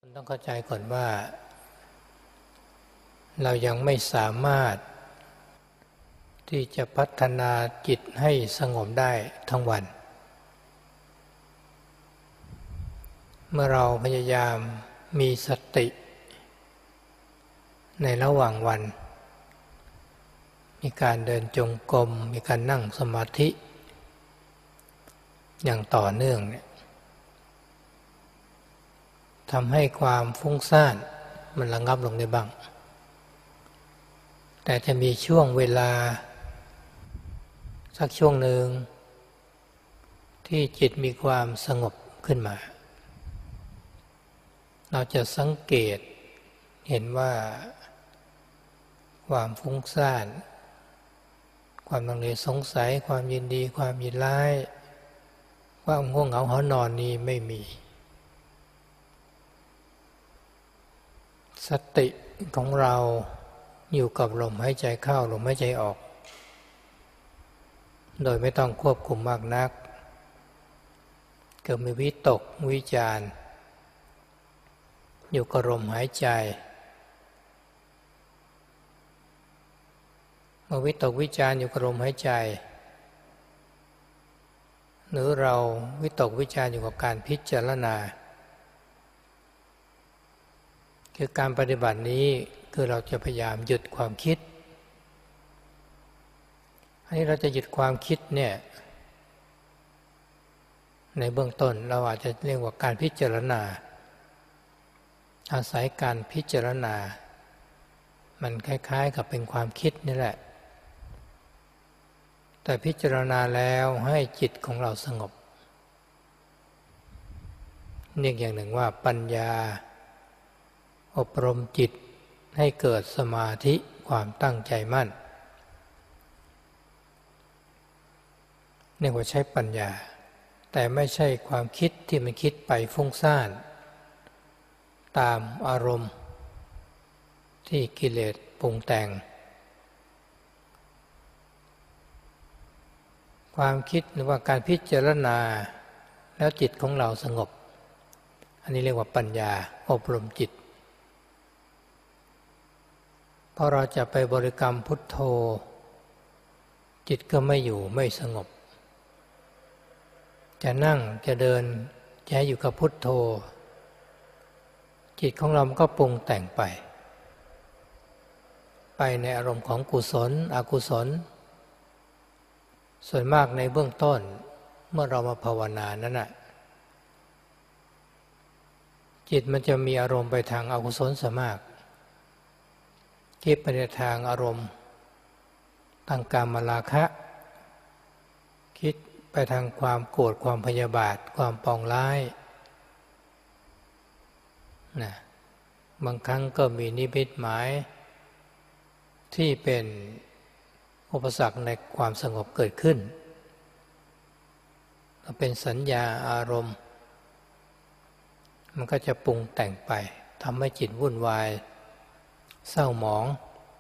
ต้องเข้าใจก่อนว่าเรายังไม่สามารถที่จะพัฒนาจิตให้สงบได้ทั้งวันเมื่อเราพยายามมีสติในระหว่างวันมีการเดินจงกรมมีการนั่งสมาธิอย่างต่อเนื่องเนี่ยทำให้ความฟุ้งซ่านมันระงับลงได้บ้างแต่จะมีช่วงเวลาสักช่วงหนึ่งที่จิตมีความสงบขึ้นมาเราจะสังเกตเห็นว่าความฟุ้งซ่านความลังเลสงสัยความยินดีความยินร้ายความง่วงเหงาหอนอนนี้ไม่มีสติของเราอยู่กับลมหายใจเข้าลมหายใจออกโดยไม่ต้องควบคุมมากนักเกิดมีวิตกวิจารอยู่กับลมหายใจเมื่อวิตกวิจารอยู่กับลมหายใจหรือเราวิตกวิจารอยู่กับการพิจารณาคือการปฏิบัตินี้คือเราจะพยายามหยุดความคิดอันนี้เราจะหยุดความคิดเนี่ยในเบื้องต้นเราอาจจะเรียกว่าการพิจารณาอาศัยการพิจารณามันคล้ายๆกับเป็นความคิดนี่แหละแต่พิจารณาแล้วให้จิตของเราสงบเรียกอย่างหนึ่งว่าปัญญาอบรมจิตให้เกิดสมาธิความตั้งใจมั่นเรียกว่าใช้ปัญญาแต่ไม่ใช่ความคิดที่มันคิดไปฟุ้งซ่านตามอารมณ์ที่กิเลสปรุงแต่งความคิดหรือว่าการพิจารณาแล้วจิตของเราสงบอันนี้เรียกว่าปัญญาอบรมจิตพอเราจะไปบริกรรมพุทโธจิตก็ไม่อยู่ไม่สงบจะนั่งจะเดินจะอยู่กับพุทโธจิตของเราก็ปรุงแต่งไปในอารมณ์ของกุศลอกุศลส่วนมากในเบื้องต้นเมื่อเรามาภาวนานั้นน่ะจิตมันจะมีอารมณ์ไปทางอกุศลซะมากคิดไปในทางอารมณ์ทางกามราคะคิดไปทางความโกรธความพยาบาทความปองร้ายนะบางครั้งก็มีนิมิตหมายที่เป็นอุปสรรคในความสงบเกิดขึ้นเป็นสัญญาอารมณ์มันก็จะปรุงแต่งไปทำให้จิตวุ่นวายเศร้าหมอง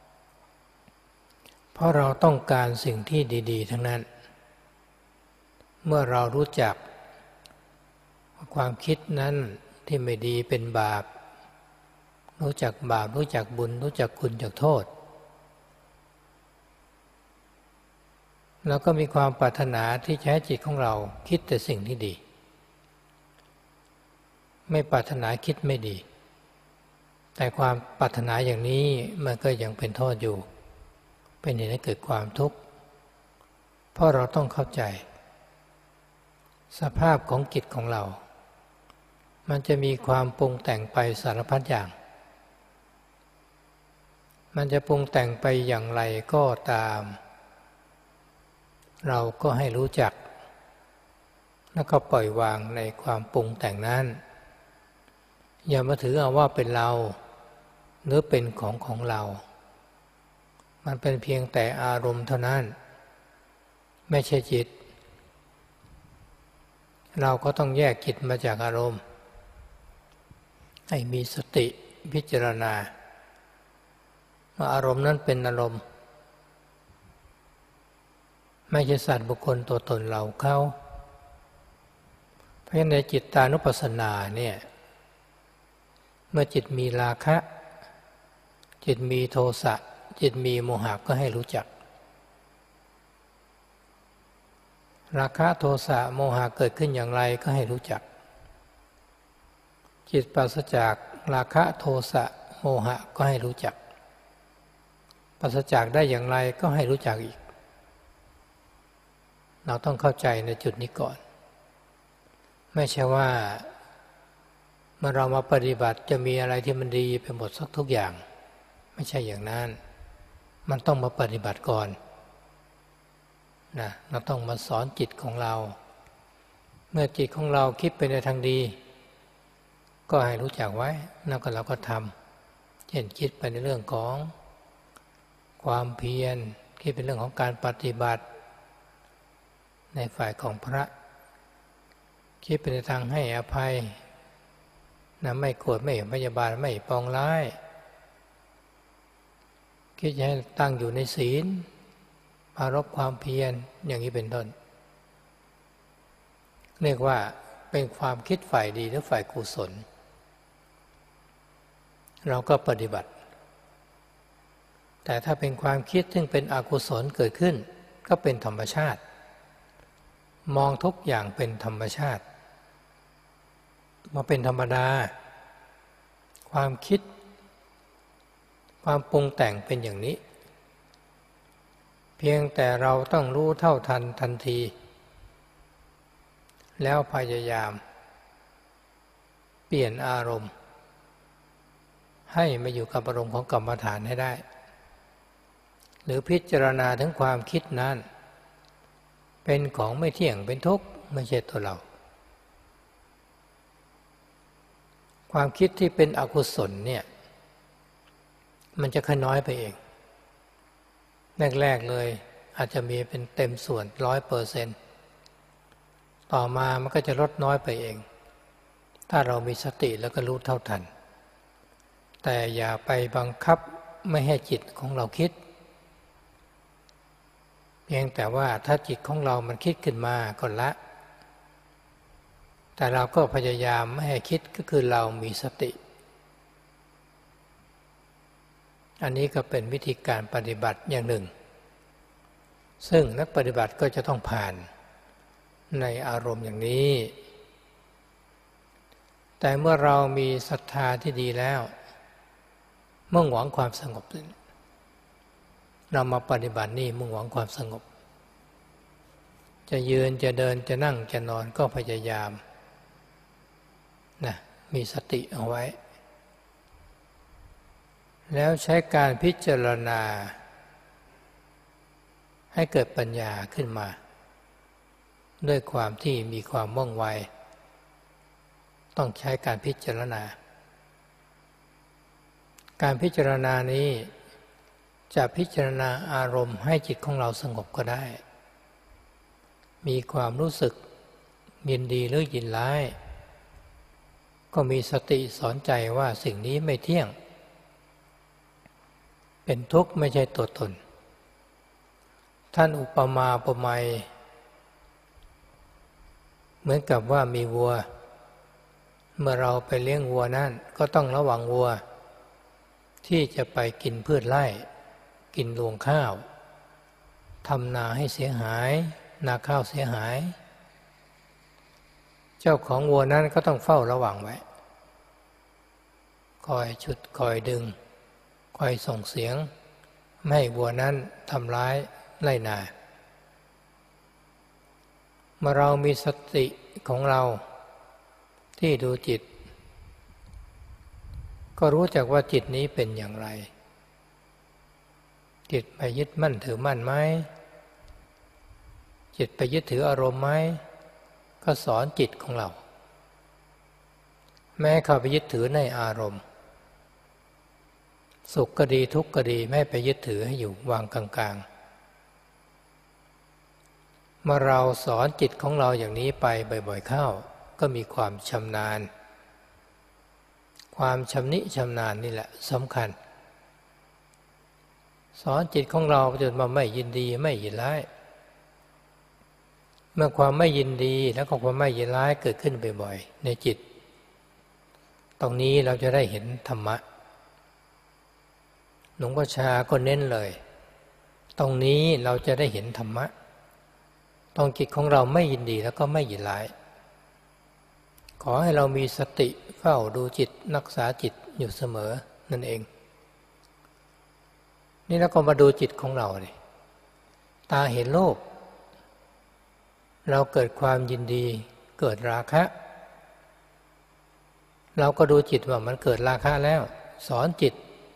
เพราะเราต้องการสิ่งที่ดีๆทั้งนั้นเมื่อเรารู้จักความคิดนั้นที่ไม่ดีเป็นบาปรู้จักบาปรู้จักบุญรู้จักคุณจักโทษแล้วก็มีความปรารถนาที่จะให้จิตของเราคิดแต่สิ่งที่ดีไม่ปรารถนาคิดไม่ดีแต่ความปรารถนาอย่างนี้มันก็ยังเป็นโทษอยู่เป็นเหตุให้เกิดความทุกข์เพราะเราต้องเข้าใจสภาพของจิตของเรามันจะมีความปรุงแต่งไปสารพัดอย่างมันจะปรุงแต่งไปอย่างไรก็ตามเราก็ให้รู้จักแล้วก็ปล่อยวางในความปรุงแต่งนั้นอย่ามาถือเอาว่าเป็นเราหรือเป็นของเรามันเป็นเพียงแต่อารมณ์เท่านั้นไม่ใช่จิตเราก็ต้องแยกจิตมาจากอารมณ์ให้มีสติพิจารณาว่าอารมณ์นั้นเป็นอารมณ์ไม่ใช่สัตว์บุคคลตัวตนเราเขาเพราะฉะนั้นในจิตตานุปัสสนาเนี่ยเมื่อจิตมีราคะจิตมีโทสะจิตมีโมหะก็ให้รู้จักราคะโทสะโมหะเกิดขึ้นอย่างไรก็ให้รู้จักจิตปราศจากราคะโทสะโมหะก็ให้รู้จักปราศจากได้อย่างไรก็ให้รู้จักอีกเราต้องเข้าใจในจุดนี้ก่อนไม่ใช่ว่าเมื่อเรามาปฏิบัติจะมีอะไรที่มันดีไปหมดสักทุกอย่างไม่ใช่อย่างนั้นมันต้องมาปฏิบัติก่อนนะเราต้องมาสอนจิตของเราเมื่อจิตของเราคิดไปในทางดีก็ให้รู้จักไว้แล้วก็เราก็ทำเช่นคิดไปในเรื่องของความเพียรคิดเป็นเรื่องของการปฏิบัติในฝ่ายของพระคิดไปในทางให้อภัยนะไม่โกรธไม่พยาบาทไม่ปองร้ายคิดให้ตั้งอยู่ในศีลปรารภความเพียรอย่างนี้เป็นต้นเรียกว่าเป็นความคิดฝ่ายดีหรือฝ่ายกุศลเราก็ปฏิบัติแต่ถ้าเป็นความคิดซึ่งเป็นอกุศลเกิดขึ้นก็เป็นธรรมชาติมองทุกอย่างเป็นธรรมชาติมาเป็นธรรมดาความคิดความปรุงแต่งเป็นอย่างนี้เพียงแต่เราต้องรู้เท่าทันทันทีแล้วพยายามเปลี่ยนอารมณ์ให้มาอยู่กับอารมณ์ของกรรมฐานให้ได้หรือพิจารณาถึงความคิดนั้นเป็นของไม่เที่ยงเป็นทุกข์ไม่ใช่ตัวเราความคิดที่เป็นอกุศลเนี่ยมันจะค่อยน้อยไปเองแรกๆเลยอาจจะมีเป็นเต็มส่วน 100%ต่อมามันก็จะลดน้อยไปเองถ้าเรามีสติแล้วก็รู้เท่าทันแต่อย่าไปบังคับไม่ให้จิตของเราคิดเพียงแต่ว่าถ้าจิตของเรามันคิดขึ้นมาก็ละแต่เราก็พยายามไม่ให้คิดก็คือเรามีสติอันนี้ก็เป็นวิธีการปฏิบัติอย่างหนึ่งซึ่งนักปฏิบัติก็จะต้องผ่านในอารมณ์อย่างนี้แต่เมื่อเรามีศรัทธาที่ดีแล้วมุ่งหวังความสงบเรามาปฏิบัตินี่มุ่งหวังความสงบจะยืนจะเดินจะนั่งจะนอนก็พยายามนะมีสติเอาไว้แล้วใช้การพิจารณาให้เกิดปัญญาขึ้นมาด้วยความที่มีความว่องไวต้องใช้การพิจารณาการพิจารณานี้จะพิจารณาอารมณ์ให้จิตของเราสงบก็ได้มีความรู้สึกยินดีหรือยินร้ายก็มีสติสอนใจว่าสิ่งนี้ไม่เที่ยงเป็นทุกข์ไม่ใช่ตัวตนท่านอุปมาอุปไมยเหมือนกับว่ามีวัวเมื่อเราไปเลี้ยงวัวนั่นก็ต้องระวังวัวที่จะไปกินพืชไร่กินรวงข้าวทำนาให้เสียหายนาข้าวเสียหายเจ้าของวัวนั้นก็ต้องเฝ้าระวังไว้คอยฉุดคอยดึงคอยส่งเสียงไม่ให้วัวนั้นทำร้ายไร่นาเมื่อเรามีสติของเราที่ดูจิตก็รู้จักว่าจิตนี้เป็นอย่างไรจิตไปยึดมั่นถือมั่นไหมจิตไปยึดถืออารมณ์ไหมก็สอนจิตของเราแม้เข้าไปยึดถือในอารมณ์สุขก็ดีทุกข์ก็ดีไม่ไปยึดถือให้อยู่วางกลางๆเมื่อเราสอนจิตของเราอย่างนี้ไปบ่อยๆเข้าก็มีความชำนาญความชำนิชำนาญนี่แหละสำคัญสอนจิตของเราจนมาไม่ยินดีไม่ยินร้ายเมื่อความไม่ยินดีแล้วก็ความไม่ยินร้ายเกิดขึ้นบ่อยๆในจิตตรงนี้เราจะได้เห็นธรรมะหลวงพ่อชาก็เน้นเลยตรงนี้เราจะได้เห็นธรรมะตรงจิตของเราไม่ยินดีแล้วก็ไม่ยินร้ายขอให้เรามีสติเฝ้าดูจิตรักษาจิตอยู่เสมอนั่นเองนี่แล้วก็มาดูจิตของเราดิตาเห็นโลกเราเกิดความยินดีเกิดราคะเราก็ดูจิตว่ามันเกิดราคะแล้วสอนจิต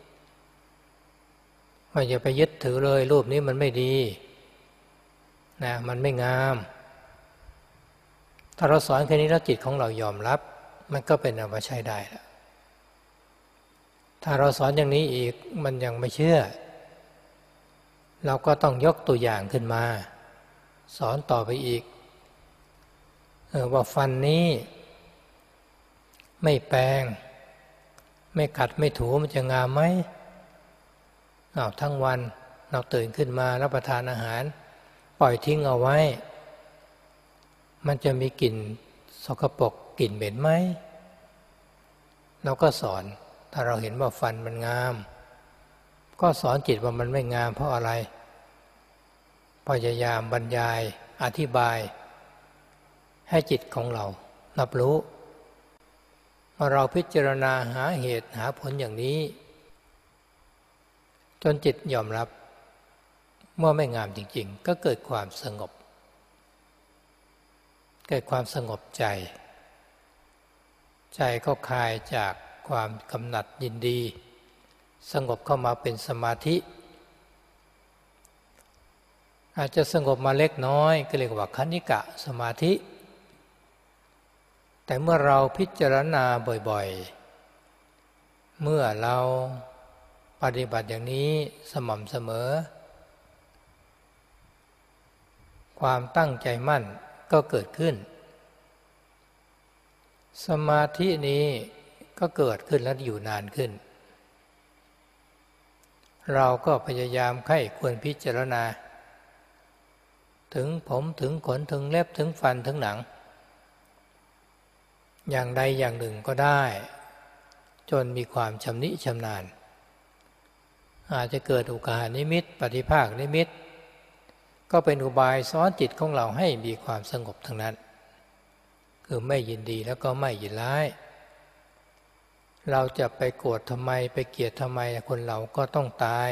ว่าอย่าไปยึดถือเลยรูปนี้มันไม่ดีนะมันไม่งามถ้าเราสอนแค่นี้แล้วจิตของเรายอมรับมันก็เป็นเอามาใช้ได้แล้วถ้าเราสอนอย่างนี้อีกมันยังไม่เชื่อเราก็ต้องยกตัวอย่างขึ้นมาสอนต่อไปอีกว่าฟันนี้ไม่แปรงไม่ขัดไม่ถูมันจะงามไหมทั้งวันเราตื่นขึ้นมารับประทานอาหารปล่อยทิ้งเอาไว้มันจะมีกลิ่นสกปรกกลิ่นเหม็นไหมเราก็สอนถ้าเราเห็นว่าฟันมันงามก็สอนจิตว่ามันไม่งามเพราะอะไรพยายามบรรยายอธิบายให้จิตของเรารับรู้เมื่อเราพิจารณาหาเหตุหาผลอย่างนี้จนจิตยอมรับเมื่อไม่งามจริงๆก็เกิดความสงบเกิดความสงบใจใจก็คลายจากความกำหนัดยินดีสงบเข้ามาเป็นสมาธิอาจจะสงบมาเล็กน้อยก็เรียกว่าคณิกะสมาธิแต่เมื่อเราพิจารณาบ่อยๆเมื่อเราปฏิบัติอย่างนี้สม่ำเสมอความตั้งใจมั่นก็เกิดขึ้นสมาธินี้ก็เกิดขึ้นและอยู่นานขึ้นเราก็พยายามใคร่ควรพิจารณาถึงผมถึงขนถึงเล็บถึงฟันถึงหนังอย่างใดอย่างหนึ่งก็ได้จนมีความชำนิชำนาญอาจจะเกิดอุกาหนิมิตปฏิภาคนิมิตก็เป็นอุบายสอนจิตของเราให้มีความสงบทั้งนั้นคือไม่ยินดีแล้วก็ไม่ยินร้ายเราจะไปโกรธทำไมไปเกลียดทำไมคนเราก็ต้องตาย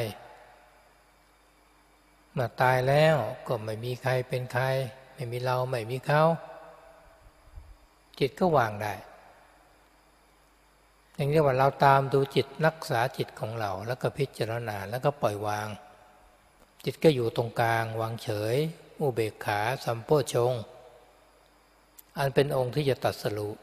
เมื่อตายแล้วก็ไม่มีใครเป็นใครไม่มีเราไม่มีเขาจิตก็วางได้อย่างนี้ว่าเราตามดูจิตรักษาจิตของเราแล้วก็พิจารณาแล้วก็ปล่อยวางจิตก็อยู่ตรงกลางวางเฉยอุเบกขาสัมโพชฌงค์อันเป็นองค์ที่จะตรัสรู้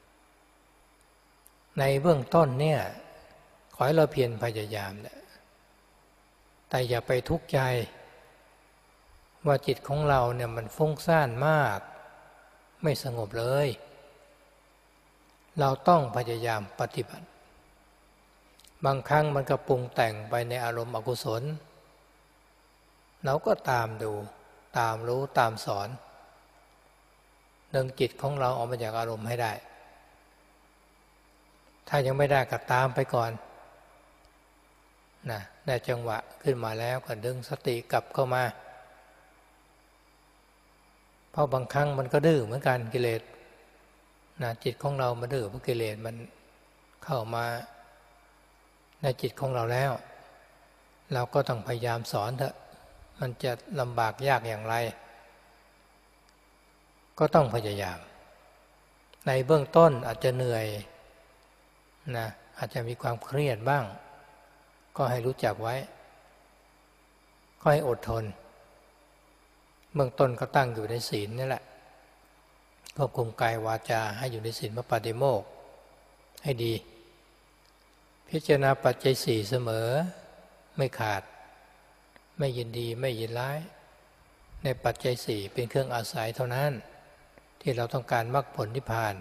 ในเบื้องต้นเนี่ยขอให้เราเพียรพยายามแต่อย่าไปทุกข์ใจว่าจิตของเราเนี่ยมันฟุ้งซ่านมากไม่สงบเลยเราต้องพยายามปฏิบัติบางครั้งมันก็ปรุงแต่งไปในอารมณ์อกุศลเราก็ตามดูตามรู้ตามสอนดึงจิตของเราออกมาจากอารมณ์ให้ได้ถ้ายังไม่ได้ก็ตามไปก่อนนะได้จังหวะขึ้นมาแล้วก็ดึงสติกลับเข้ามาเพราะบางครั้งมันก็ดื้อเหมือนกันกิเลสนะจิตของเรามาดื้อเพราะกิเลสมันเข้ามาในจิตของเราแล้วเราก็ต้องพยายามสอนเถอะมันจะลำบากยากอย่างไรก็ต้องพยายามในเบื้องต้นอาจจะเหนื่อยนะอาจจะมีความเครียดบ้างก็ให้รู้จักไว้ก็ให้อดทนเบื้องต้นก็ตั้งอยู่ในศีลนี่แหละควบคุมกายวาจาให้อยู่ในศีลปาติโมกข์ให้ดีพิจารณาปัจจัยสี่เสมอไม่ขาดไม่ยินดีไม่ยินร้ายในปัจจัยสี่เป็นเครื่องอาศัยเท่านั้นที่เราต้องการมรรคผลนิพพาน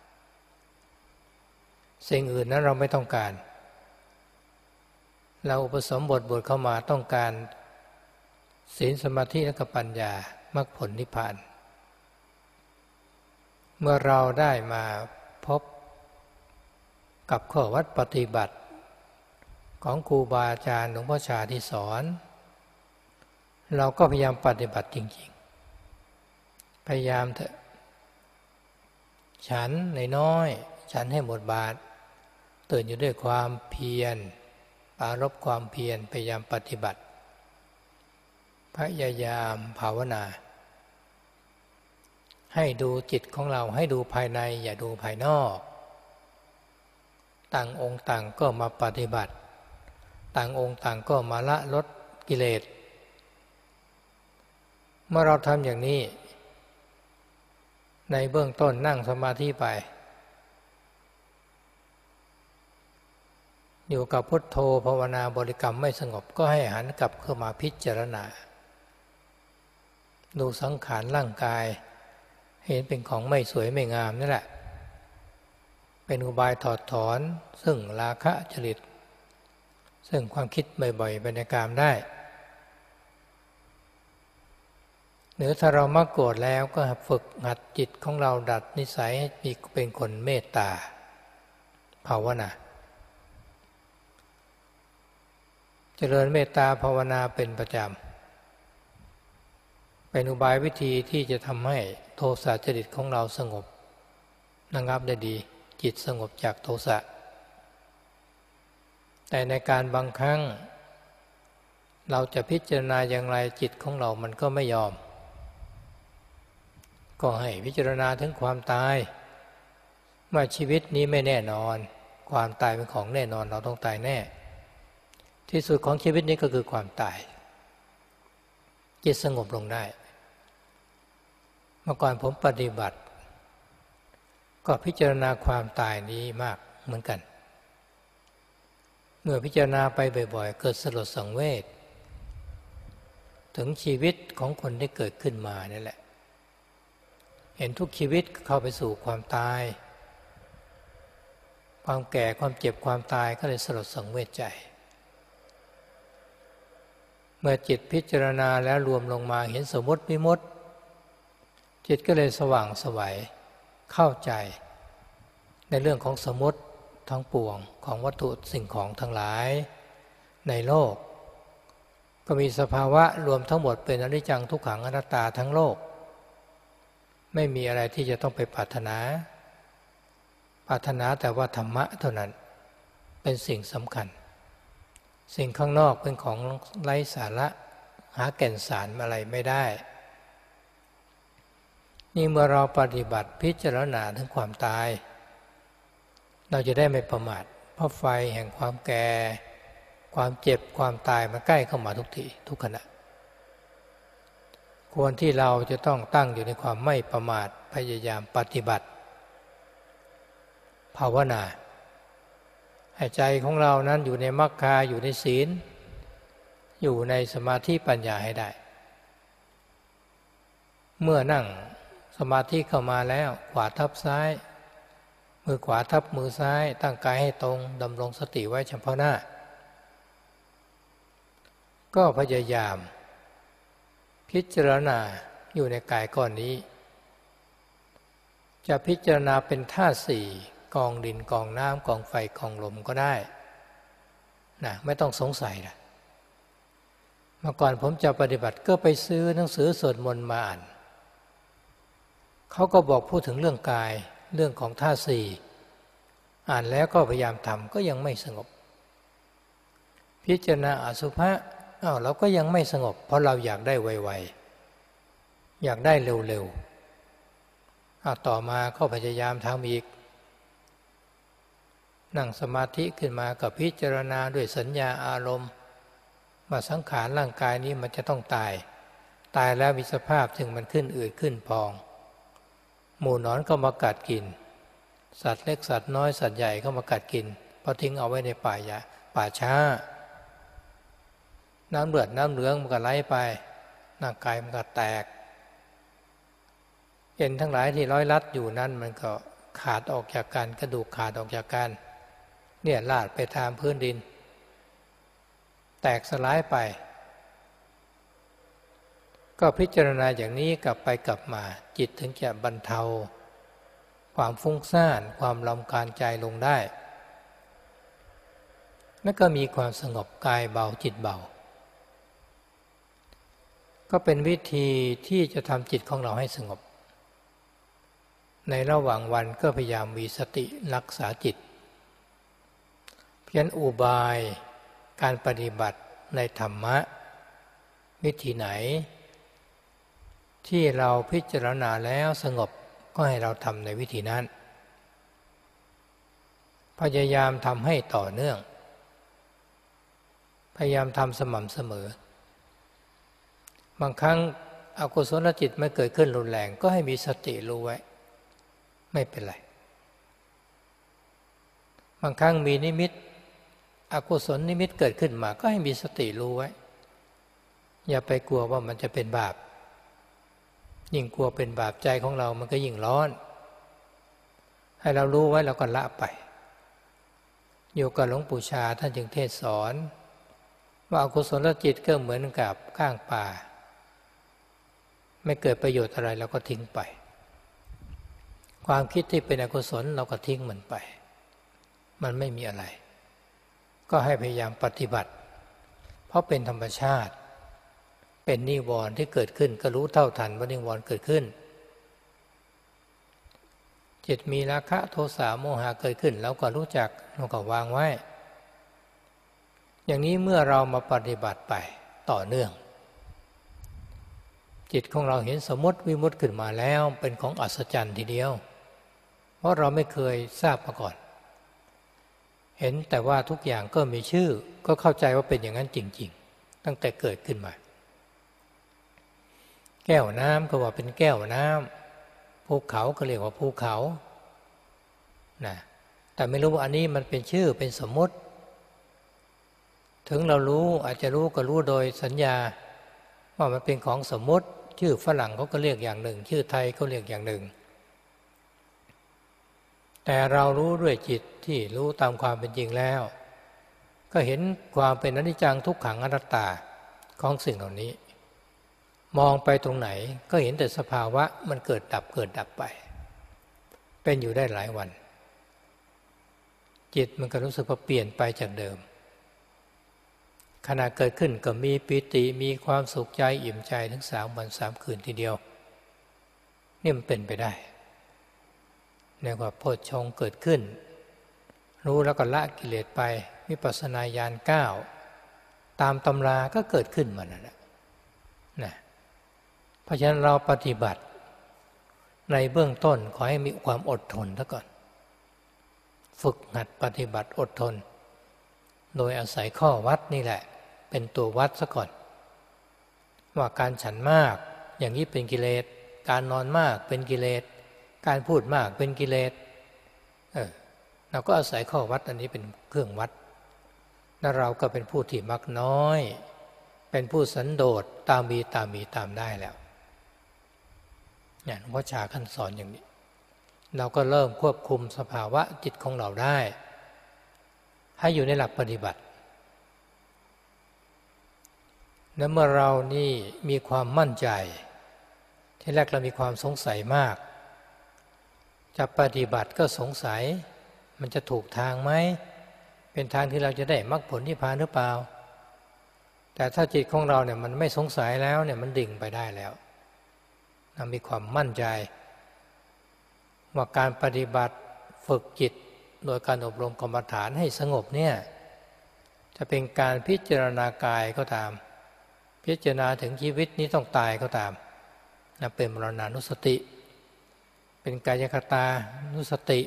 สิ่งอื่นนั้นเราไม่ต้องการเราอุปสมบทเข้ามาต้องการศีลสมาธิและปัญญามรรคผลนิพพานเมื่อเราได้มาพบกับข้อวัดปฏิบัติของครูบาอาจารย์หลวงพ่อชาที่สอนเราก็พยายามปฏิบัติจริงๆพยายามเถอะฉันน้อยๆฉันให้หมดบาตรตื่นอยู่ด้วยความเพียรปรารภความเพียรพยายามปฏิบัติพยายามภาวนาให้ดูจิตของเราให้ดูภายในอย่าดูภายนอกต่างองค์ต่างก็มาปฏิบัติต่างองค์ต่างก็มาละลดกิเลสเมื่อเราทำอย่างนี้ในเบื้องต้นนั่งสมาธิไปอยู่กับพุทโธภาวนาบริกรรมไม่สงบก็ให้หันกลับเข้ามาพิจารณาดูสังขารร่างกายเห็นเป็นของไม่สวยไม่งามนั่นแหละเป็นอุบายถอดถอนซึ่งราคะจริตซึ่งความคิดบ่อยๆไปในกามได้หรือถ้าเรามาโกรธแล้วก็ฝึกหัดจิตของเราดัดนิสัยให้เป็นคนเมตตาภาวนาเจริญเมตตาภาวนาเป็นประจำเป็นอุบายวิธีที่จะทำให้โทสะจริตของเราสงบระงับได้ดีจิตสงบจากโทสะแต่ในการบางครั้งเราจะพิจารณาอย่างไรจิตของเรามันก็ไม่ยอมก็ให้พิจารณาถึงความตายว่าชีวิตนี้ไม่แน่นอนความตายเป็นของแน่นอนเราต้องตายแน่ที่สุดของชีวิตนี้ก็คือความตายจิตสงบลงได้เมื่อก่อนผมปฏิบัติก็พิจารณาความตายนี้มากเหมือนกันเมื่อพิจารณาไปบ่อยๆเกิดสลดสังเวชถึงชีวิตของคนที่เกิดขึ้นมานี่แหละเห็นทุกชีวิตเข้าไปสู่ความตายความแก่ความเจ็บความตายก็เลยสลดสังเวชใจเมื่อจิตพิจารณาแล้วรวมลงมาเห็นสมมติวิมุตติจิตก็เลยสว่างไสวเข้าใจในเรื่องของสมมติทั้งปวงของวัตถุสิ่งของทั้งหลายในโลกก็มีสภาวะรวมทั้งหมดเป็นอนิจจังทุกขังอนัตตาทั้งโลกไม่มีอะไรที่จะต้องไปปรารถนาแต่ว่าธรรมะเท่านั้นเป็นสิ่งสำคัญสิ่งข้างนอกเป็นของไร้สาระหาแก่นสารอะไรไม่ได้นี่เมื่อเราปฏิบัติพิจารณาถึงความตายเราจะได้ไม่ประมาทเพราะไฟแห่งความแก่ความเจ็บความตายมันใกล้เข้ามาทุกทีทุกขณะควรที่เราจะต้องตั้งอยู่ในความไม่ประมาทพยายามปฏิบัติภาวนาให้ใจของเรานั้นอยู่ในมรรคาอยู่ในศีลอยู่ในสมาธิปัญญาให้ได้เมื่อนั่งสมาธิเข้ามาแล้วขวาทับซ้ายมือขวาทับมือซ้ายตั้งกายให้ตรงดำรงสติไว้เฉพาะหน้าก็พยายามพิจารณาอยู่ในกายก้อนนี้จะพิจารณาเป็นธาตุสี่กองดินกองน้ำกองไฟกองลมก็ได้นะไม่ต้องสงสัยนะเมื่อก่อนผมจะปฏิบัติก็ไปซื้อหนังสือสวดมนต์มาอ่านเขาก็บอกพูดถึงเรื่องกายเรื่องของธาตุสี่อ่านแล้วก็พยายามทำก็ยังไม่สงบพิจารณาอสุภะเราก็ยังไม่สงบเพราะเราอยากได้ไวๆอยากได้เร็วๆต่อมาก็พยายามทำอีกนั่งสมาธิขึ้นมากับพิจารณาด้วยสัญญาอารมณ์ว่าสังขารร่างกายนี้มันจะต้องตายแล้วมีสภาพถึงมันขึ้นอืดขึ้นพองหมู่หนอนก็มากัดกินสัตว์เล็กสัตว์น้อยสัตว์ใหญ่ก็มากัดกินพอทิ้งเอาไว้ในป่าช้าน้ำเลือดน้ำเหลืองมันก็ไหลไปร่างกายมันก็แตกเอ็นทั้งหลายที่ร้อยรัดอยู่นั้นมันก็ขาดออกจากกันกระดูกขาดออกจากกันเนี่ยลาดไปตามพื้นดินแตกสลายไปก็พิจารณาอย่างนี้กลับไปกลับมาจิตถึงจะบรรเทาความฟุ้งซ่านความรำคาญใจลงได้แล้วก็มีความสงบกายเบาจิตเบาก็เป็นวิธีที่จะทำจิตของเราให้สงบในระหว่างวันก็พยายามมีสติรักษาจิตเพียรอุบายการปฏิบัติในธรรมะวิธีไหนที่เราพิจารณาแล้วสงบก็ให้เราทำในวิธีนั้นพยายามทำให้ต่อเนื่องพยายามทำสม่ำเสมอบางครั้งอกุศลจิตไม่เกิดขึ้นรุนแรงก็ให้มีสติรู้ไว้ไม่เป็นไรบางครั้งมีนิมิตอกุศลนิมิตเกิดขึ้นมาก็ให้มีสติรู้ไว้อย่าไปกลัวว่ามันจะเป็นบาปยิ่งกลัวเป็นบาปใจของเรามันก็ยิ่งร้อนให้เรารู้ไว้แล้วก็ละไปอยู่กับหลวงปู่ชาท่านจึงเทศสอนว่าอกุศลจิตก็เหมือนกับข้างป่าไม่เกิดประโยชน์อะไรเราก็ทิ้งไปความคิดที่เป็นอกุศลเราก็ทิ้งมันไปมันไม่มีอะไรก็ให้พยายามปฏิบัติเพราะเป็นธรรมชาติเป็นนิวรณ์ที่เกิดขึ้นก็รู้เท่าทันว่านิวรณ์เกิดขึ้นจิตมีราคะโทสะโมหะเกิดขึ้นเราก็รู้จักเราก็วางไว้อย่างนี้เมื่อเรามาปฏิบัติไปต่อเนื่องจิตของเราเห็นสมมติวิมุตติขึ้นมาแล้วเป็นของอัศจรรย์ทีเดียวเพราะเราไม่เคยทราบมาก่อนเห็นแต่ว่าทุกอย่างก็มีชื่อก็เข้าใจว่าเป็นอย่างนั้นจริงๆตั้งแต่เกิดขึ้นมาแก้วน้ำก็ว่าเป็นแก้วน้ำภูเขาก็เรียกว่าภูเขานะแต่ไม่รู้ว่าอันนี้มันเป็นชื่อเป็นสมมติถึงเรารู้อาจจะรู้ก็รู้โดยสัญญาว่ามันเป็นของสมมติชื่อฝรั่งเขาก็เรียกอย่างหนึ่งชื่อไทยเขาเรียกอย่างหนึ่งแต่เรารู้ด้วยจิตที่รู้ตามความเป็นจริงแล้วก็เห็นความเป็นอนิจจังทุกขังอนัตตาของสิ่งเหล่านี้มองไปตรงไหนก็เห็นแต่สภาวะมันเกิดดับเกิดดับไปเป็นอยู่ได้หลายวันจิตมันก็รู้สึกว่าเปลี่ยนไปจากเดิมขณะเกิดขึ้นก็มีปิติมีความสุขใจอิ่มใจทั้ง3 วัน3 คืนทีเดียวนี่มันเป็นไปได้เรียกว่าโพชฌงค์เกิดขึ้นรู้แล้วก็ละกิเลสไปวิปัสสนาญาณ9ตามตำราก็เกิดขึ้นมานั่นแหละนะเพราะฉะนั้นเราปฏิบัติในเบื้องต้นขอให้มีความอดทนซะก่อนฝึกหัดปฏิบัติอดทนโดยอาศัยข้อวัดนี่แหละเป็นตัววัดซะก่อนว่าการฉันมากอย่างนี้เป็นกิเลสการนอนมากเป็นกิเลสการพูดมากเป็นกิเลสเราก็อาศัยข้อวัดอันนี้เป็นเครื่องวัดแล้วเราก็เป็นผู้ที่มักน้อยเป็นผู้สันโดษตามมีตามได้แล้วเนี่ยหลวงพ่อชาท่านสอนอย่างนี้เราก็เริ่มควบคุมสภาวะจิตของเราได้ให้อยู่ในหลักปฏิบัติและเมื่อเรานี่มีความมั่นใจที่แรกเรามีความสงสัยมากจะปฏิบัติก็สงสัยมันจะถูกทางไหมเป็นทางที่เราจะได้มรรคผลนิพพานหรือเปล่าแต่ถ้าจิตของเราเนี่ยมันไม่สงสัยแล้วเนี่ยมันดิ่งไปได้แล้วเรามีความมั่นใจว่าการปฏิบัติฝึกจิตโดยการอบรมกรรมฐานให้สงบเนี่ยจะเป็นการพิจารณากายก็ตามพิจารณาถึงชีวิตนี้ต้องตายก็ตามนะเป็นมรณานุสติเป็นกายคตานุสติ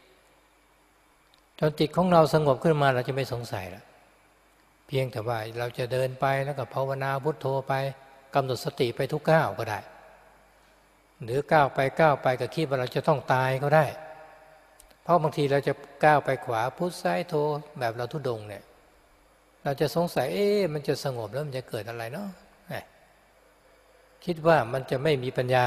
จนจิตของเราสงบขึ้นมาเราจะไม่สงสัยแล้วเพียงแต่ว่าเราจะเดินไปแล้วก็ภาวนาพุทโธไปกำหนดสติไปทุกก้าวก็ได้หรือก้าวไปก็คิดว่าเราจะต้องตายก็ได้เพราะบางทีเราจะก้าวไปขวาพุทซ้ายโธแบบเราทุดงเนี่ยเราจะสงสัยมันจะสงบแล้วมันจะเกิดอะไรเนาะคิดว่ามันจะไม่มีปัญญา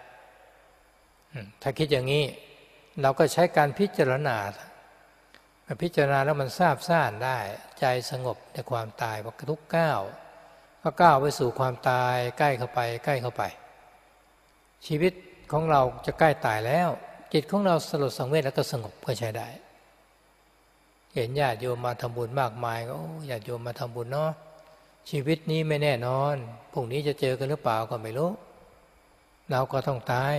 ถ้าคิดอย่างนี้เราก็ใช้การพิจารณาแล้วมันทราบซ่านได้ใจสงบในความตายว่าทุกก้าวก็ก้าวไปสู่ความตายใกล้เข้าไปชีวิตของเราจะใกล้ตายแล้วจิตของเราสลดสังเวชแล้วก็สงบก็ใช้ได้เห็นญาติโยมมาทำบุญมากมายก็ญาติโยมมาทำบุญเนาะชีวิตนี้ไม่แน่นอนพรุ่งนี้จะเจอกันหรือเปล่าก็ไม่รู้เราก็ต้องตาย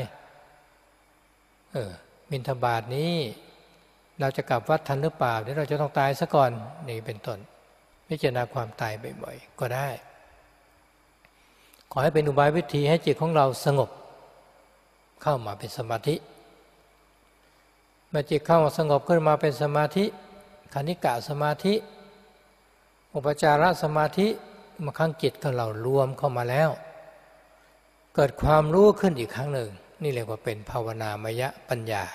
บิณฑบาตนี้เราจะกลับวัดทันหรือเปล่าเดี๋ยวเราจะต้องตายซะก่อนนี่เป็นต้นพิจารณาความตายบ่อยๆก็ได้ขอให้เป็นอุบายวิธีให้จิตของเราสงบเข้ามาเป็นสมาธิเมื่อจิตเข้ามาสงบขึ้นมาเป็นสมาธิคณิกะสมาธิอุปจารสมาธิเมื่อครั้งจิตของเรารวมเข้ามาแล้วเกิดความรู้ขึ้นอีกครั้งหนึ่งนี่เรียกว่าเป็นภาวนามยปัญญา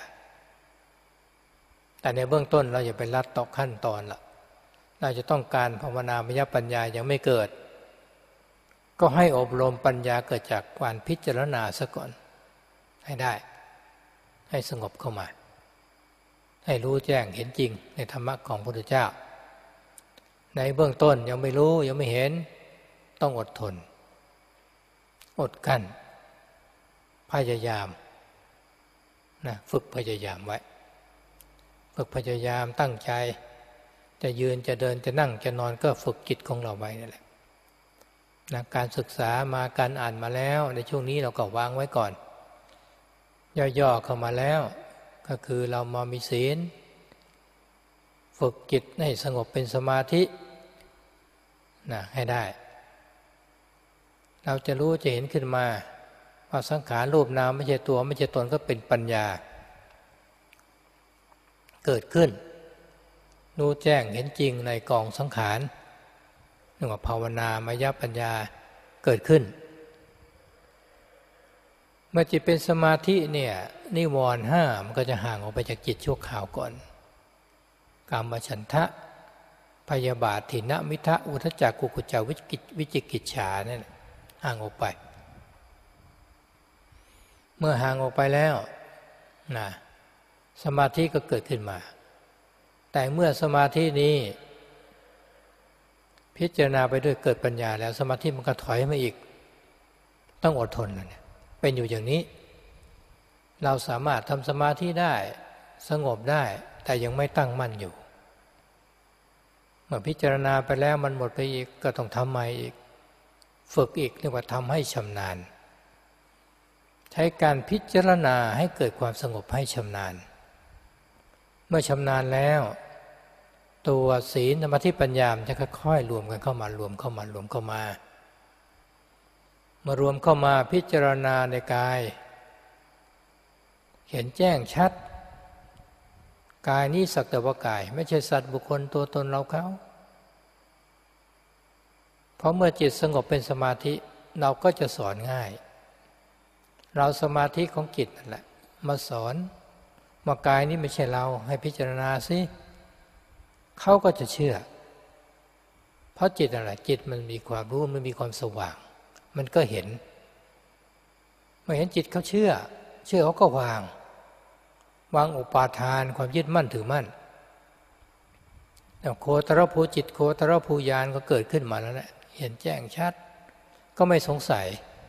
แต่ในเบื้องต้นเราอย่าไปลัดต่อขั้นตอนละเราจะต้องการภาวนามยปัญญายังไม่เกิดก็ให้อบรมปัญญาเกิดจากการพิจารณาซะก่อนให้ได้ให้สงบเข้ามาให้รู้แจ้งเห็นจริงในธรรมะของพระพุทธเจ้าในเบื้องต้นยังไม่รู้ยังไม่เห็นต้องอดทนอดกั้นพยายามนะฝึกพยายามไว้ฝึกพยายามตั้งใจจะยืนจะเดินจะนั่งจะนอนก็ฝึกจิตของเราไว้นั่นแหละนะการศึกษามาการอ่านมาแล้วในช่วงนี้เราก็วางไว้ก่อนย่อๆเข้ามาแล้วก็คือเรามามีศีลฝึกจิตให้สงบเป็นสมาธินะให้ได้เราจะรู้จะเห็นขึ้นมาว่าสังขารรูปนามไม่ใช่ตัวไม่ใช่ตนก็เป็นปัญญาเกิดขึ้นรู้แจ้งเห็นจริงในกองสังขารเรียกว่าภาวนามยปัญญาเกิดขึ้นเมื่อจิตเป็นสมาธิเนี่ยนิวรณ์ห้ามันก็จะห่างออกไปจากจิตชั่วคราวก่อนกามฉันทะพยาบาทถินมิทะอุทธัจจะกุกุจจะวิจิกิจฉานั่นห่างออกไปเมื่อห่างออกไปแล้วนะสมาธิก็เกิดขึ้นมาแต่เมื่อสมาธินี้พิจารณาไปด้วยเกิดปัญญาแล้วสมาธิมันก็ถอยมาอีกต้องอดทนนะเนี่ยเป็นอยู่อย่างนี้เราสามารถทำสมาธิได้สงบได้แต่ยังไม่ตั้งมั่นอยู่เมื่อพิจารณาไปแล้วมันหมดไปอีกก็ต้องทำใหม่อีกฝึกอีกเรียกว่าทำให้ชำนาญใช้การพิจารณาให้เกิดความสงบให้ชำนาญเมื่อชำนาญแล้วตัวศีลสมาธิปัญญาจะค่อยๆรวมกันเข้ามารวมเข้ามารวมเข้ามามารวมเข้ามาพิจารณาในกายเห็นแจ้งชัดกายนี้สักแต่ว่ากายไม่ใช่สัตว์บุคคลตัวตนเราเขาเพราะเมื่อจิตสงบเป็นสมาธิเราก็จะสอนง่ายเราสมาธิของจิตนั่นแหละมาสอนว่ากายนี้ไม่ใช่เราให้พิจารณาสิเขาก็จะเชื่อเพราะจิตอะไรจิตมันมีความรู้มันมีความสว่างมันก็เห็นเมื่อเห็นจิตเขาเชื่อเขาก็วางอุปาทานความยึดมั่นถือมั่นโคตรภูจิตโคตรภูญาณก็เกิดขึ้นมาแล้วแหละเห็นแจ้งชัดก็ไม่สงสัย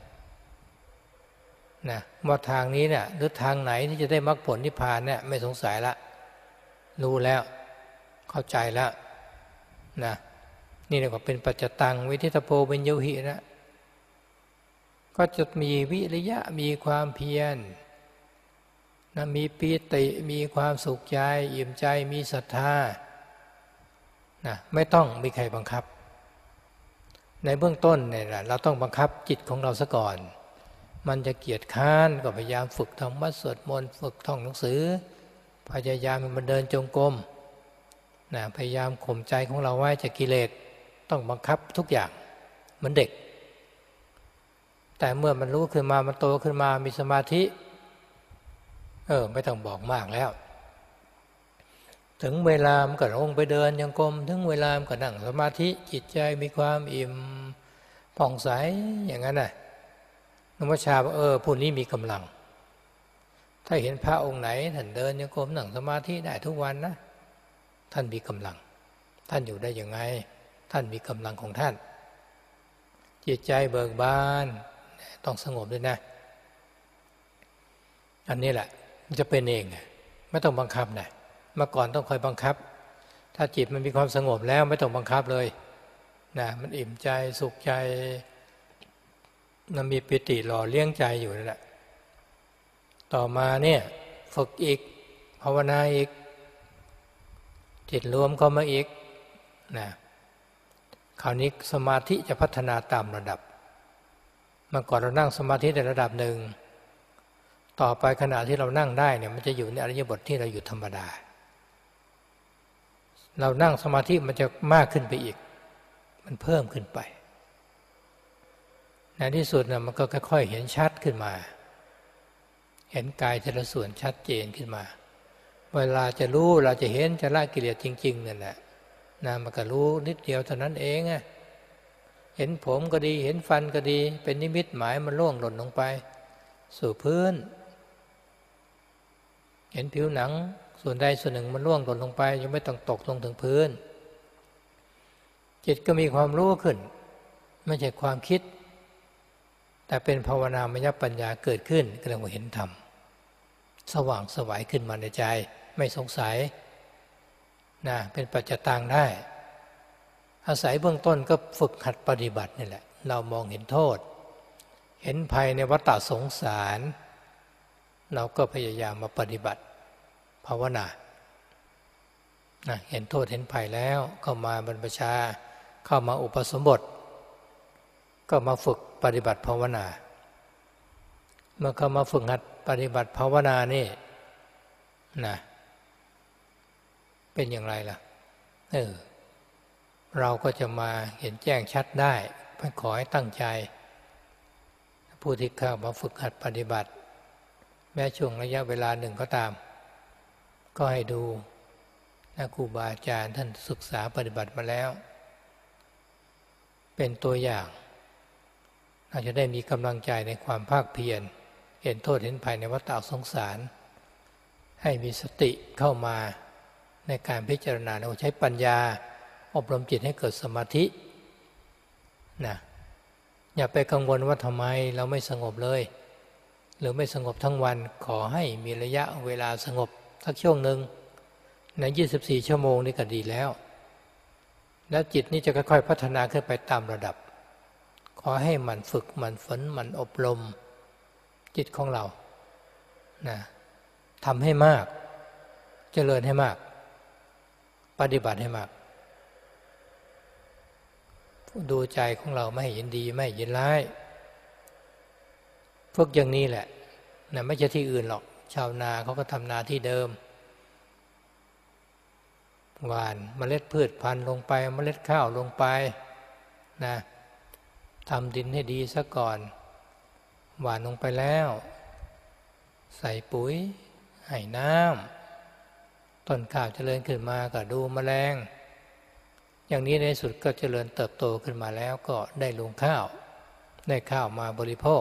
นะว่าทางนี้เนี่ยหรือทางไหนที่จะได้มรรคผลนิพพานเนี่ยไม่สงสัยละรู้แล้วเข้าใจแล้วนะนี่เรียกว่าเป็นปัจจตังวิทิตโพวิญญูหินะก็จะมีวิริยะมีความเพียรนะมีปีติมีความสุขใจอิ่มใจมีศรัทธานะไม่ต้องมีใครบังคับในเบื้องต้นเนี่ยเราต้องบังคับจิตของเราซะก่อนมันจะเกียจค้านก็พยายามฝึกธรรมะสวดมนต์ฝึกท่องหนังสือพยายามมันเดินจงกรมนะพยายามข่มใจของเราไว้จากกิเลสต้องบังคับทุกอย่างเหมือนเด็กแต่เมื่อมันรู้ขึ้นมามันโตขึ้นมามีสมาธิไม่ต้องบอกมากแล้วถึงเวลามันก็ลงไปเดินจงกรมถึงเวลามันก็นั่งสมาธิจิตใจมีความอิ่มผ่องใสอย่างนั้นน่ะหลวงพ่อชาบอกผู้นี้มีกำลังถ้าเห็นพระองค์ไหนท่านเดินจงกรมนั่งสมาธิได้ทุกวันนะท่านมีกำลังท่านอยู่ได้ยังไงท่านมีกำลังของท่านจิตใจเบิกบานต้องสงบด้วยนะอันนี้แหละมันจะเป็นเองไม่ต้องบังคับนะเมื่อก่อนต้องคอยบังคับถ้าจิตมันมีความสงบแล้วไม่ต้องบังคับเลยนะมันอิ่มใจสุขใจมันมีปิติหล่อเลี้ยงใจอยู่นั่นแหละต่อมาเนี่ยฝึกอีกภาวนาอีกจิตรวมเข้ามาอีกนะคราวนี้สมาธิจะพัฒนาตามระดับเมื่อก่อนเรานั่งสมาธิในระดับหนึ่งต่อไปขณะที่เรานั่งได้เนี่ยมันจะอยู่ในอริยบทที่เราอยู่ธรรมดาเรานั่งสมาธิมันจะมากขึ้นไปอีกมันเพิ่มขึ้นไปในที่สุดนะมันก็ค่อยๆเห็นชัดขึ้นมาเห็นกายแต่ละส่วนชัดเจนขึ้นมาเวลาจะรู้เราจะเห็นจะละกิเลสจริงๆนั่นแหละนะมันก็รู้นิดเดียวเท่านั้นเองเห็นผมก็ดีเห็นฟันก็ดีเป็นนิมิตหมายมันล่วงหล่นลงไปสู่พื้นเห็นผิวหนังส่วนใดส่วนหนึ่งมันล่วงหล่นลงไปยังไม่ต้องตกลงถึงพื้นจิตก็มีความรู้ขึ้นไม่ใช่ความคิดแต่เป็นภาวนามยปัญญาเกิดขึ้นก็เรียกว่าเห็นธรรมสว่างไสวขึ้นมาในใจไม่สงสัยนะเป็นปัจจตังได้อาศัยเบื้องต้นก็ฝึกหัดปฏิบัตินี่แหละเรามองเห็นโทษเห็นภัยในวัฏสงสารเราก็พยายามมาปฏิบัติภาวนานะเห็นโทษเห็นภัยแล้วเข้ามาบรรพชาเข้ามาอุปสมบทก็มาฝึกปฏิบัติภาวนาเมื่อเข้ามาฝึกหัดปฏิบัติภาวนานี่นะเป็นอย่างไรล่ะเราก็จะมาเห็นแจ้งชัดได้ขอให้ตั้งใจผู้ที่เข้ามาฝึกหัดปฏิบัติแม้ช่วงระยะเวลาหนึ่งก็ตามก็ให้ดูครูบาอาจารย์ท่านศึกษาปฏิบัติมาแล้วเป็นตัวอย่างเราจะได้มีกำลังใจในความภาคเพียรเห็นโทษเห็นภัยในวัฏสงสารให้มีสติเข้ามาในการพิจารณาเราใช้ปัญญาอบรมจิตให้เกิดสมาธินะอย่าไปกังวลว่าทำไมเราไม่สงบเลยหรือไม่สงบทั้งวันขอให้มีระยะเวลาสงบสักช่วงหนึ่งใน24 ชั่วโมงนี่ก็ดีแล้วแล้วจิตนี้จะค่อยๆพัฒนาขึ้นไปตามระดับขอให้มันฝึกมันฝนมันอบรมจิตของเรานะทำให้มากเจริญให้มากปฏิบัติให้มากดูใจของเราไม่ให้ยินดีไม่ให้ยินร้ายฝึกอย่างนี้แหละนะไม่ใช่ที่อื่นหรอกชาวนาเขาก็ทำนาที่เดิมหว่านเมล็ดพืชพันธุ์ลงไปเมล็ดข้าวลงไปนะทำดินให้ดีซะก่อนหว่านลงไปแล้วใส่ปุ๋ยให้น้ำต้นข้าวเจริญขึ้นมาก็ดูแมลงอย่างนี้ในสุดก็เจริญเติบโตขึ้นมาแล้วก็ได้ลงข้าวได้ข้าวมาบริโภค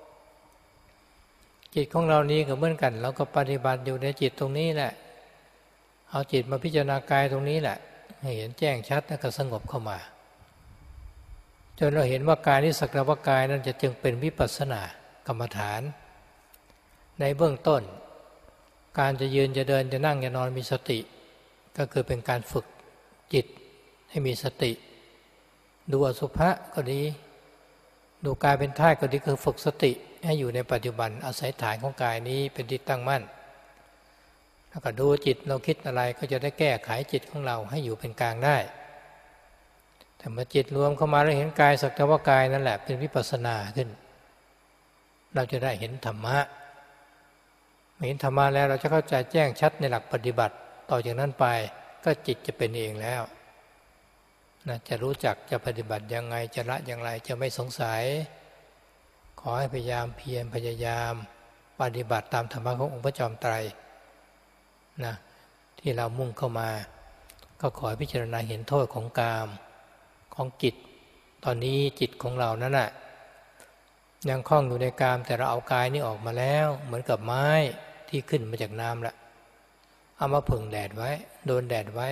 จิตของเรานี้ก็เหมือนกันเราก็ปฏิบัติอยู่ในจิตตรงนี้แหละเอาจิตมาพิจารณากายตรงนี้แหละให้เห็นแจ้งชัดแล้วก็สงบเข้ามาจนเราเห็นว่ากายนี้สักแต่ว่ากายนั้นจะจึงเป็นวิปัสสนากรรมฐานในเบื้องต้นการจะยืนจะเดินจะนั่งจะนอนมีสติก็คือเป็นการฝึกจิตให้มีสติดูอสุภะก็ดีดูกายเป็นธาตุก็ดีคือฝึกสติให้อยู่ในปัจจุบันอาศัยฐานของกายนี้เป็นที่ตั้งมั่นแล้วก็ดูจิตเราคิดอะไรก็จะได้แก้ไขจิตของเราให้อยู่เป็นกลางได้แต่เมื่อจิตรวมเข้ามาแล้วเห็นกายสักแต่ว่ากายนั่นแหละเป็นวิปัสสนาขึ้นเราจะได้เห็นธรรมะเห็นธรรมะแล้วเราจะเข้าใจแจ้งชัดในหลักปฏิบัติต่อจากนั้นไปก็จิตจะเป็นเองแล้วนะจะรู้จักจะปฏิบัติยังไงจะละอย่างไรจะไม่สงสัยขอให้พยายามเพียรพยายามปฏิบัติตามธรรมะขององค์พระจอมไตรนะที่เรามุ่งเข้ามาก็ขอให้พิจารณาเห็นโทษของกามของจิตตอนนี้จิตของเรานั้นน่ะยังคล้องอยู่ในกามแต่เราเอากายนี้ออกมาแล้วเหมือนกับไม้ที่ขึ้นมาจากน้ำละเอามาผึ่งแดดไว้โดนแดดไว้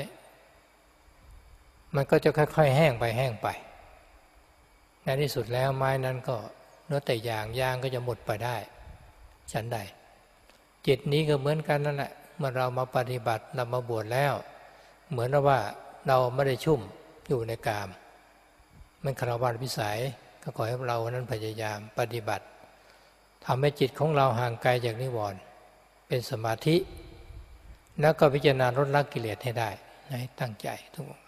มันก็จะค่อยๆแห้งไปแห้งไปในที่สุดแล้วไม้นั้นก็เนื้อแต่ยางก็จะหมดไปได้ฉันใดจิตนี้ก็เหมือนกันนั่นแหละเมื่อเรามาปฏิบัติเรามาบวชแล้วเหมือนว่าเราไม่ได้ชุ่มอยู่ในกามมันคารวะวิสัยก็ขอให้เรานั้นพยายามปฏิบัติทำให้จิตของเราห่างไกลจากนิวรณ์เป็นสมาธิแล้วก็พิจารณาลดละกิเลสให้ได้ให้ตั้งใจทุก